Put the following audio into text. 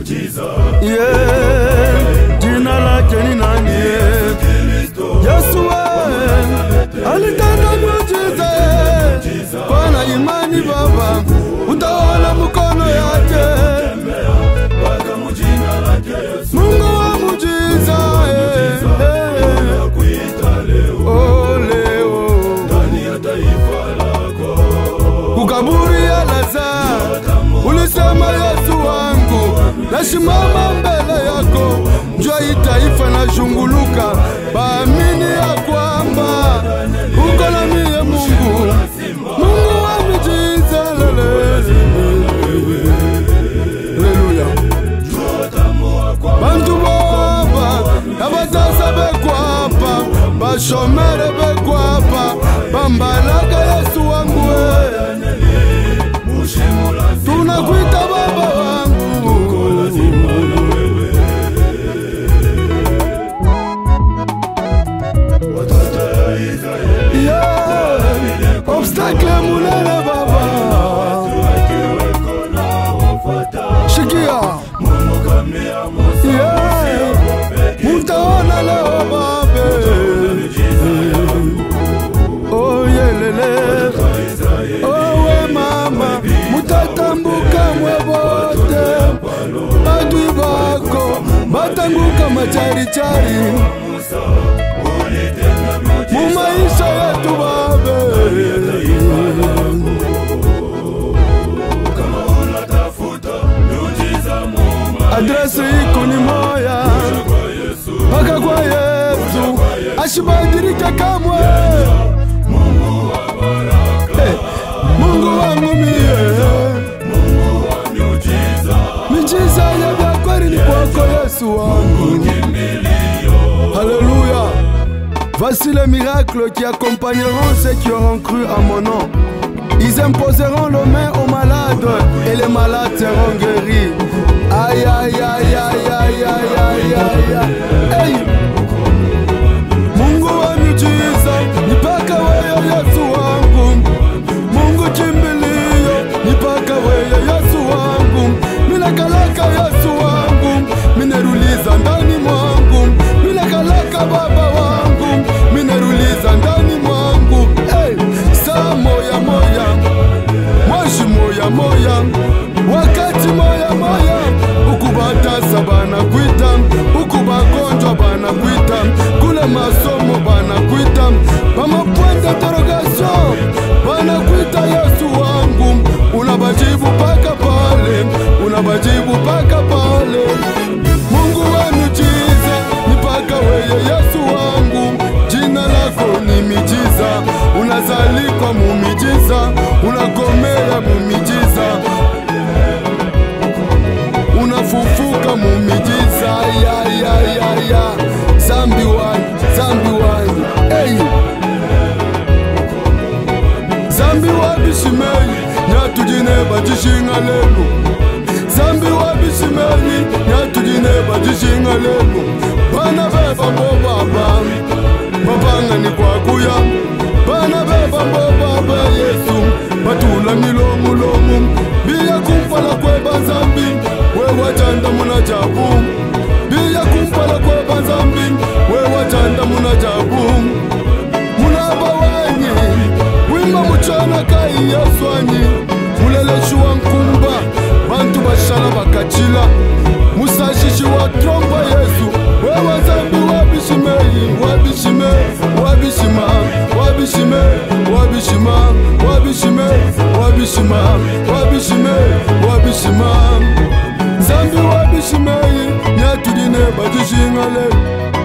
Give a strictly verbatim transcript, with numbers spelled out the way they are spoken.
Yeah, jina lake ni nani? Yesu alitenda miujiza. Kwa na imani Baba, utaona mkono yake. Mungu wa muujiza. Oh, leo kukaburi ya Lazaro ulisema Yesu wangu, nasimama mbele yako. Njua hii taifa na shunguluka, baamini ya kwamba uko na mie Mungu, Mungu wa miujiza. Haleluya. Bantu Baba abazaza bekwapa, bashomere bekwapa, bambalaka Yesu wangu. Tunakuita Baba wangu. Yeah, obstacle munene Baba. Shikia. Yeah, mutaona leo Baba. Oh yelele. Oh we mama, mutatambuka mwebote. Adui bako, batambuka machari-chari. Mumaisha yetu Baba. Adresi iko ni moya, paka kwa Yesu, ashibadirika kamwe. Hey, Mungu wangu mie, miujiza ya vya kweli ni kwako Yesu wangu. Alléluia. Voici les miracles qui accompagneront ceux qui auront cru à mon nom. Ils imposeront les mains aux malades et les malades seront guéris. Aïe aïe aïe aïe aïe aïe aïe aïe. Hey. Mungu wa miujiza, nipaka wewe Yesu wangu. Mungu kimbilio, nipaka wewe Yesu wangu. Minakalaka Yesu wangu, mineruliza ndani mwangu. Minakalaka Baba wangu, mineruliza ndani mwangu. Hey. Saa moya moya, mwashi moya moya, wakati moya moya. Ukubatasa bana kuita, ukubagonjwa bana kuita, kule masomo bana kuita, mama point d'interrogation bana kuita Yesu wangu. Unabajibu paka pale, unabajibu paka pale. Mungu wa miujiza, nipaka wewe Yesu wangu. Jina lako ni miujiza, unazalikwa muujiza, unakomea muujiza, unafufuka muujiza. Ya ya ya ya, zambi wani, zambi wani. Hey. Zambi wabishimeni, nyatujine bajishinga lelu. Zambi wabishimeni, nyatujine bajishinga lelu. Bana beba mbo Baba, babanga ni kwa kuya. Bana beba mbo Baba Yesu, batula milomu lomu. Biya kumpala kweba zambi, wewa janda muna jabu. Biya kumpala kweba zambi, wewa janda muna jabu. Muna bawanyi, wimba muchana kai Yesu anyi. Mulele shuwa nkumba, bantu bashala bakachila. Musashishi wa tromba Yesu, wewa zambi wabishimei, wabishime, wabishima, wabishime, wabishima, wabishime, wabishima, wabishime, wabishima. Zambi wabishimei, nyatudine bajishinga lelu.